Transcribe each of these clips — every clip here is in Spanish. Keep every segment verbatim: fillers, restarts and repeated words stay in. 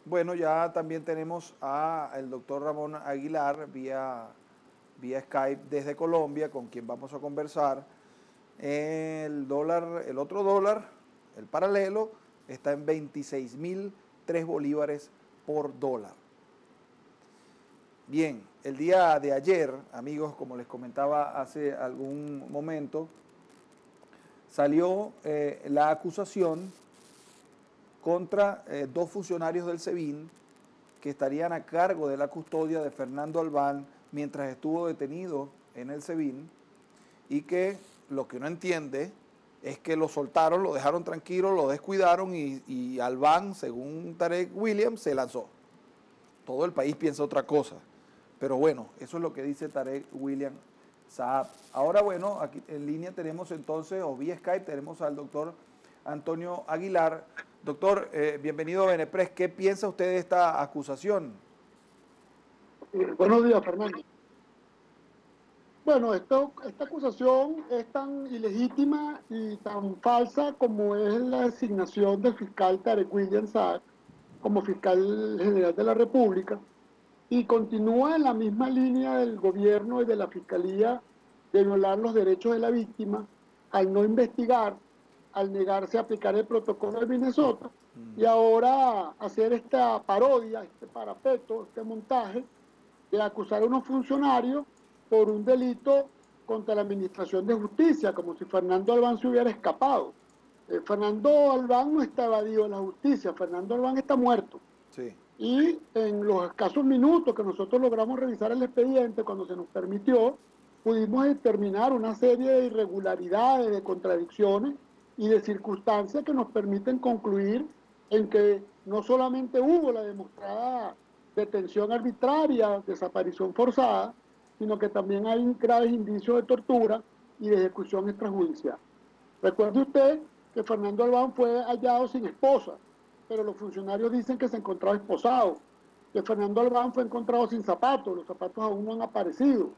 Bueno, ya también tenemos al doctor Ramón Aguilar vía, vía Skype desde Colombia, con quien vamos a conversar. El dólar, el otro dólar, el paralelo, está en veintiséis mil tres bolívares por dólar. Bien, el día de ayer, amigos, como les comentaba hace algún momento, salió eh, la acusación contra eh, dos funcionarios del SEBIN que estarían a cargo de la custodia de Fernando Albán mientras estuvo detenido en el SEBIN, y que lo que no entiende es que lo soltaron, lo dejaron tranquilo, lo descuidaron y, y Albán, según Tarek Williams, se lanzó. Todo el país piensa otra cosa, pero bueno, eso es lo que dice Tarek William Saab. Ahora bueno, aquí en línea tenemos entonces, o vía Skype, tenemos al doctor Antonio Aguilar. Doctor, eh, bienvenido a Benepres. ¿Qué piensa usted de esta acusación? Eh, buenos días, Fernando. Bueno, esto, esta acusación es tan ilegítima y tan falsa como es la designación del fiscal Tarek William Saab como fiscal general de la República, y continúa en la misma línea del gobierno y de la fiscalía de violar los derechos de la víctima al no investigar, al negarse a aplicar el protocolo de Minnesota, y ahora hacer esta parodia, este parapeto, este montaje de acusar a unos funcionarios por un delito contra la Administración de Justicia, como si Fernando Albán se hubiera escapado. Eh, Fernando Albán no está evadido de la justicia, Fernando Albán está muerto. Sí. Y en los escasos minutos que nosotros logramos revisar el expediente, cuando se nos permitió, pudimos determinar una serie de irregularidades, de contradicciones y de circunstancias que nos permiten concluir en que no solamente hubo la demostrada detención arbitraria, desaparición forzada, sino que también hay graves indicios de tortura y de ejecución extrajudicial. Recuerde usted que Fernando Albán fue hallado sin esposa, pero los funcionarios dicen que se encontraba esposado, que Fernando Albán fue encontrado sin zapatos, los zapatos aún no han aparecido.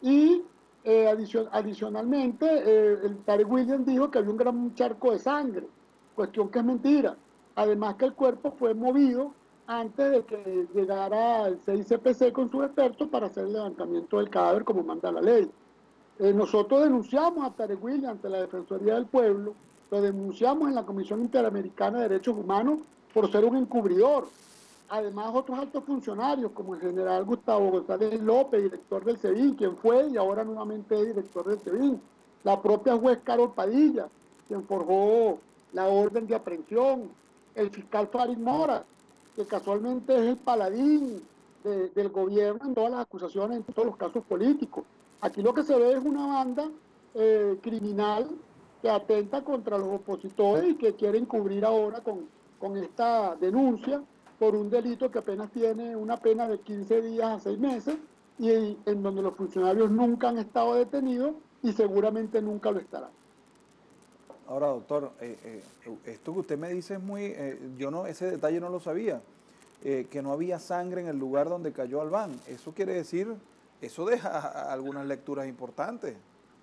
Y eh, adicion adicionalmente, eh, el Tarek Williams dijo que había un gran charco de sangre, cuestión que es mentira. Además que el cuerpo fue movido antes de que llegara el C I C P C con sus expertos para hacer el levantamiento del cadáver como manda la ley. Eh, nosotros denunciamos a Tarek Williams ante la Defensoría del Pueblo, lo denunciamos en la Comisión Interamericana de Derechos Humanos por ser un encubridor. Además, otros altos funcionarios, como el general Gustavo González López, director del SEBIN, quien fue y ahora nuevamente es director del SEBIN, la propia juez Carol Padilla, quien forjó la orden de aprehensión, el fiscal Farid Mora, que casualmente es el paladín de, del gobierno en todas las acusaciones, en todos los casos políticos. Aquí lo que se ve es una banda eh, criminal que atenta contra los opositores y que quiere encubrir ahora con, con esta denuncia por un delito que apenas tiene una pena de quince días a seis meses y en donde los funcionarios nunca han estado detenidos y seguramente nunca lo estarán. Ahora, doctor, eh, eh, esto que usted me dice es muy, eh, yo no, ese detalle no lo sabía, eh, que no había sangre en el lugar donde cayó Albán. Eso quiere decir, eso deja algunas lecturas importantes.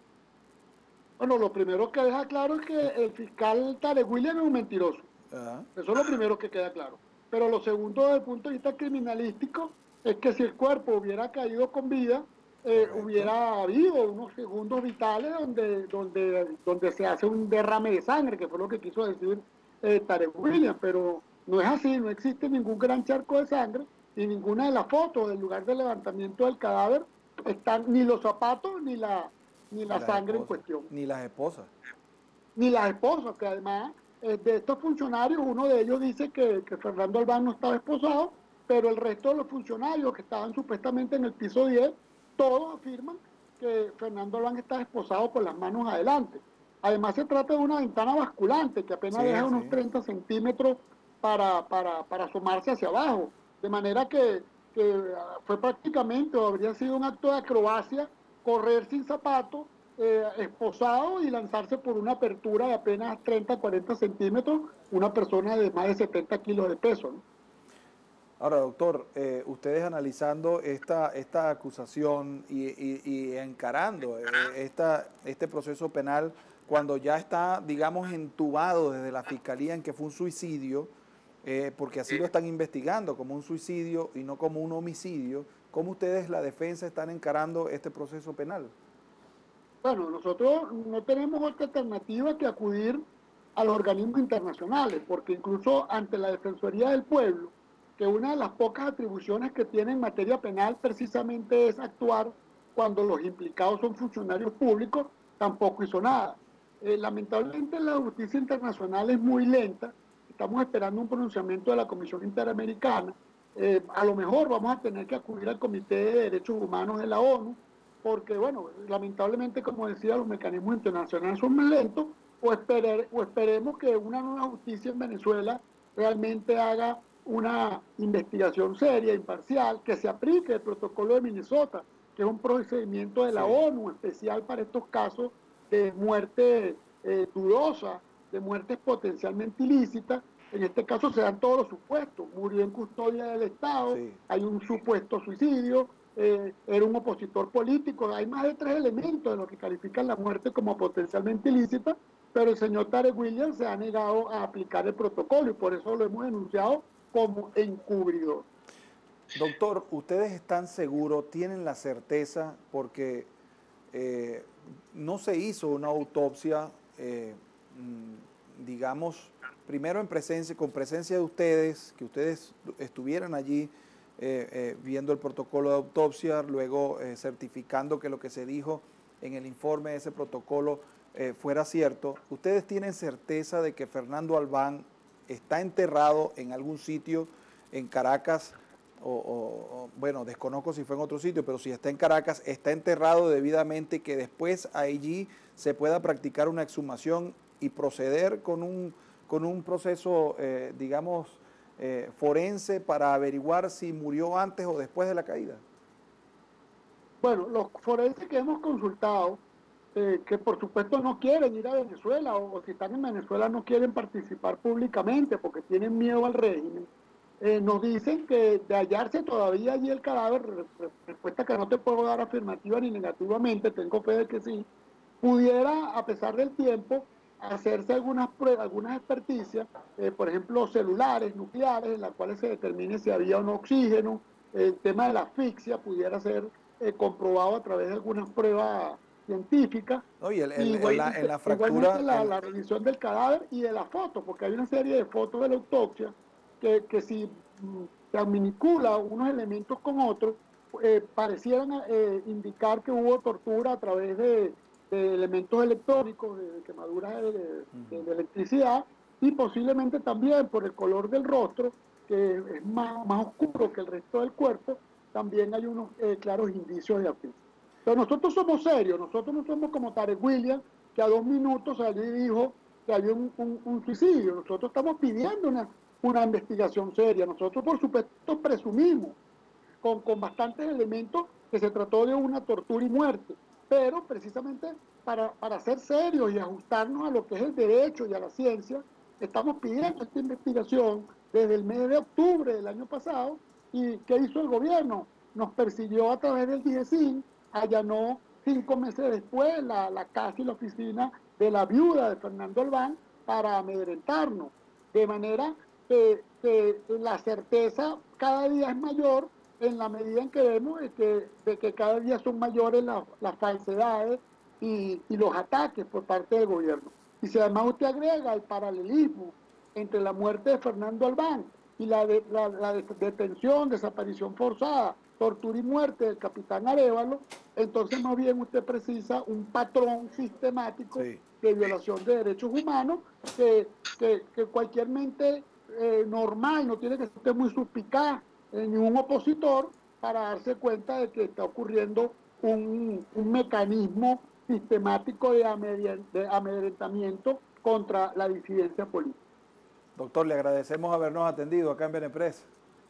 Bueno, lo primero que deja claro es que el fiscal Tarek William es un mentiroso. Ajá. Eso es lo primero que queda claro. Pero lo segundo, desde el punto de vista criminalístico, es que si el cuerpo hubiera caído con vida, eh, Correcto. hubiera habido unos segundos vitales donde, donde, donde se hace un derrame de sangre, que fue lo que quiso decir eh, Tarek Williams, pero no es así, no existe ningún gran charco de sangre y ninguna de las fotos del lugar de levantamiento del cadáver están ni los zapatos ni la, ni Ni la las sangre en esposas. cuestión, Ni las esposas. ni las esposas, que además eh, de estos funcionarios, uno de ellos dice que, que Fernando Albán no estaba esposado, pero el resto de los funcionarios que estaban supuestamente en el piso diez, todos afirman que Fernando Albán está esposado con las manos adelante. Además se trata de una ventana basculante que apenas Sí, deja unos sí. treinta centímetros para, para, para asomarse hacia abajo, de manera que, que fue prácticamente, o habría sido un acto de acrobacia, correr sin zapatos, eh, esposado y lanzarse por una apertura de apenas treinta, cuarenta centímetros, una persona de más de setenta kilos de peso, ¿no? Ahora, doctor, eh, ustedes analizando esta, esta acusación y, y, y encarando eh, esta, este proceso penal cuando ya está, digamos, entubado desde la fiscalía en que fue un suicidio, eh, porque así lo están investigando como un suicidio y no como un homicidio. ¿Cómo ustedes, la defensa, están encarando este proceso penal? Bueno, nosotros no tenemos otra alternativa que acudir a los organismos internacionales, porque incluso ante la Defensoría del Pueblo, que una de las pocas atribuciones que tiene en materia penal precisamente es actuar cuando los implicados son funcionarios públicos, tampoco hizo nada. Eh, lamentablemente la justicia internacional es muy lenta, estamos esperando un pronunciamiento de la Comisión Interamericana, eh, a lo mejor vamos a tener que acudir al Comité de Derechos Humanos de la ONU, porque, bueno, lamentablemente, como decía, los mecanismos internacionales son más lentos, o, esperer, o esperemos que una nueva justicia en Venezuela realmente haga una investigación seria, imparcial, que se aplique el protocolo de Minnesota, que es un procedimiento de la Sí. ONU especial para estos casos de muerte eh, dudosa, de muertes potencialmente ilícitas. En este caso se dan todos los supuestos: murió en custodia del Estado, Sí. hay un supuesto suicidio, eh, era un opositor político. Hay más de tres elementos de lo que califican la muerte como potencialmente ilícita, pero el señor Tarek Williams se ha negado a aplicar el protocolo y por eso lo hemos denunciado como encubridor. Doctor, ¿ustedes están seguros, tienen la certeza, porque eh, no se hizo una autopsia, eh, digamos, primero en presencia, con presencia de ustedes, que ustedes estuvieran allí eh, eh, viendo el protocolo de autopsia, luego eh, certificando que lo que se dijo en el informe de ese protocolo eh, fuera cierto? ¿Ustedes tienen certeza de que Fernando Albán está enterrado en algún sitio en Caracas? O, o, o, bueno, desconozco si fue en otro sitio, pero si está en Caracas, está enterrado debidamente, que después allí se pueda practicar una exhumación y proceder con un, con un proceso, eh, digamos, eh, forense para averiguar si murió antes o después de la caída? Bueno, los forenses que hemos consultado, eh, que por supuesto no quieren ir a Venezuela, o, o si están en Venezuela no quieren participar públicamente porque tienen miedo al régimen, eh, nos dicen que de hallarse todavía allí el cadáver, respuesta que no te puedo dar afirmativa ni negativamente, tengo fe de que sí, pudiera, a pesar del tiempo, hacerse algunas pruebas, algunas experticias, eh, por ejemplo, celulares, nucleares, en las cuales se determine si había o no oxígeno. El tema de la asfixia pudiera ser eh, comprobado a través de algunas pruebas científicas. No, y el, Y el, en, la, en igualmente, la igualmente fractura... la, En, la revisión del cadáver y de la foto, porque hay una serie de fotos de la autopsia que, que si mm, se adminicula unos elementos con otros, eh, parecieran eh, indicar que hubo tortura a través de, de elementos electrónicos, de, de quemaduras de, de, de, electricidad, y posiblemente también por el color del rostro, que es más, más oscuro que el resto del cuerpo, también hay unos eh, claros indicios de asfixia. Pero nosotros somos serios, nosotros no somos como Tarek Williams, que a dos minutos salió y dijo que había un, un, un suicidio. Nosotros estamos pidiendo una, una investigación seria. Nosotros, por supuesto, presumimos con, con bastantes elementos que se trató de una tortura y muerte, pero precisamente para, para ser serios y ajustarnos a lo que es el derecho y a la ciencia, estamos pidiendo esta investigación desde el mes de octubre del año pasado. ¿Y qué hizo el gobierno? Nos persiguió a través del D G C I N, allanó cinco meses después la, la casa y la oficina de la viuda de Fernando Albán para amedrentarnos, de manera que, que la certeza cada día es mayor en la medida en que vemos de que, de que cada día son mayores las, las falsedades y, y los ataques por parte del gobierno. Y si además usted agrega el paralelismo entre la muerte de Fernando Albán y la, de, la, la detención, desaparición forzada, tortura y muerte del capitán Arévalo, entonces más bien usted precisa un patrón sistemático sí. de violación de derechos humanos que, que, que cualquier mente eh, normal, no tiene que ser usted muy suspicaz, eh, ni un opositor, para darse cuenta de que está ocurriendo un, un mecanismo sistemático de, de amedrentamiento contra la disidencia política. Doctor, le agradecemos habernos atendido acá en Benepres.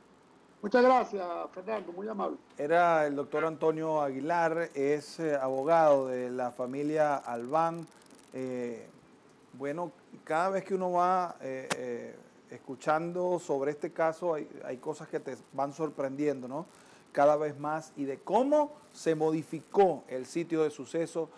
Muchas gracias, Fernando, muy amable. Era el doctor Antonio Aguilar, es eh, abogado de la familia Albán. Eh, bueno, cada vez que uno va eh, eh, escuchando sobre este caso, hay, hay cosas que te van sorprendiendo, ¿no? Cada vez más, y de cómo se modificó el sitio de suceso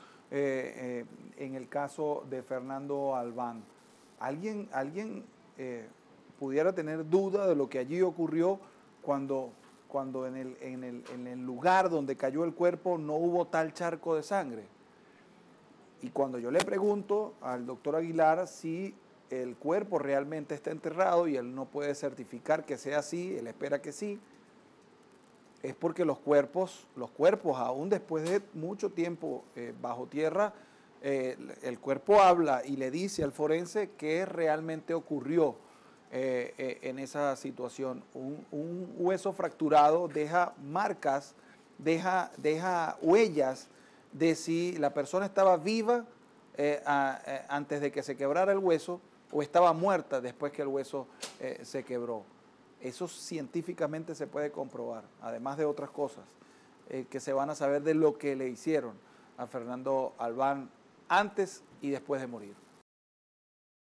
eh, eh, en el caso de Fernando Albán. Alguien, alguien eh, pudiera tener duda de lo que allí ocurrió cuando, cuando en, el, en, el, en el lugar donde cayó el cuerpo no hubo tal charco de sangre. Y cuando yo le pregunto al doctor Aguilar si el cuerpo realmente está enterrado y él no puede certificar que sea así, él espera que sí, es porque los cuerpos, los cuerpos aún después de mucho tiempo eh, bajo tierra, eh, el cuerpo habla y le dice al forense qué realmente ocurrió eh, eh, en esa situación. Un, un hueso fracturado deja marcas, deja, deja huellas de si la persona estaba viva eh, a, eh, antes de que se quebrara el hueso o estaba muerta después que el hueso eh, se quebró. Eso científicamente se puede comprobar, además de otras cosas eh, que se van a saber de lo que le hicieron a Fernando Albán antes y después de morir.